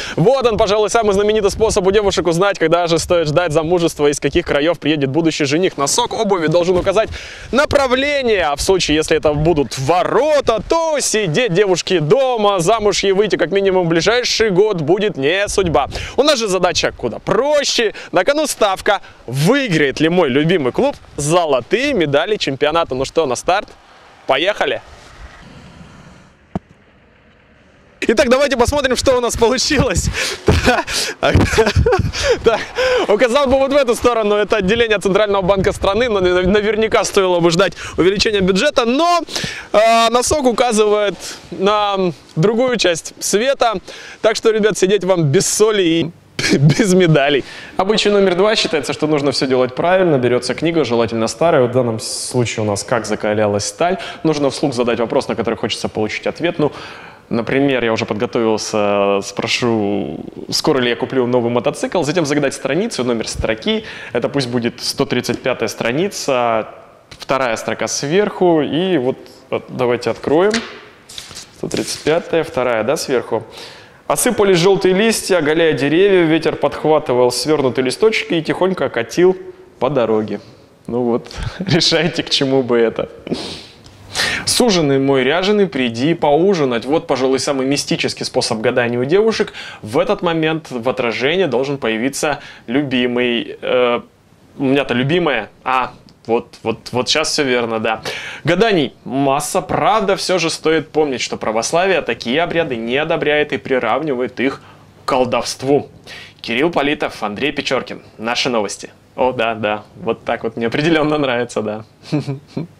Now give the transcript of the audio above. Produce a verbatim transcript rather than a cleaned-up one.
Вот он, пожалуй, самый знаменитый способ у девушек узнать, когда же стоит ждать замужества, из каких краев приедет будущий жених. Носок обуви должен указать направление, а в случае, если это будут ворота, то сидеть девушке дома, замуж ей выйти как минимум в ближайший год будет не судьба. У нас же задача куда проще. На кону ставка: выиграет ли мой любимый клуб золотые медали чемпионата. Ну что, на старт? Поехали! Итак, давайте посмотрим, что у нас получилось. Указал бы вот в эту сторону, это отделение Центрального банка страны, но наверняка стоило бы ждать увеличения бюджета, но э, носок указывает на другую часть света, так что, ребят, сидеть вам без соли и без медалей. Обычай номер два: считается, что нужно все делать правильно. Берется книга, желательно старая. В данном случае у нас «Как закалялась сталь». Нужно вслух задать вопрос, на который хочется получить ответ. Ну, например, я уже подготовился, спрошу, скоро ли я куплю новый мотоцикл. Затем загадать страницу, номер строки. Это пусть будет сто тридцать пятая страница, вторая строка сверху. И вот давайте откроем. сто тридцать пятая, вторая, да, сверху. Осыпались желтые листья, оголяя деревья, ветер подхватывал свернутые листочки и тихонько катил по дороге. Ну вот, решайте, к чему бы это. Суженый мой ряженый, приди поужинать. Вот, пожалуй, самый мистический способ гадания у девушек. В этот момент в отражении должен появиться любимый. Э, у меня-то любимая. А, вот, вот, вот сейчас все верно, да. Гаданий масса, правда, все же стоит помнить, что православие такие обряды не одобряет и приравнивает их к колдовству. Кирилл Политов, Андрей Печоркин. Наши новости. О, да, да, вот так вот мне определенно нравится, да.